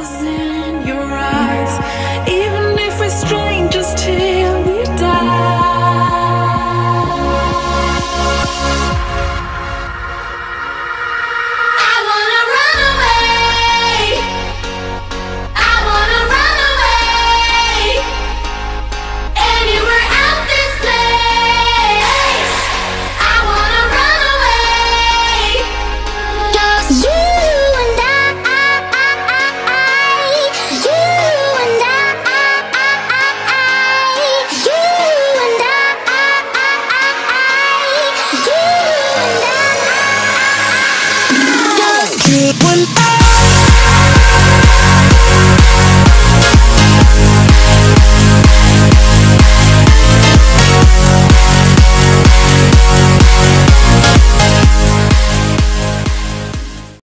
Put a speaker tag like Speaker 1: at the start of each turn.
Speaker 1: stars in your eyes, even if we're strangers till we die. I wanna run away. I wanna run away. Anywhere out this place. I wanna run away. 'Cause you and I, you and I.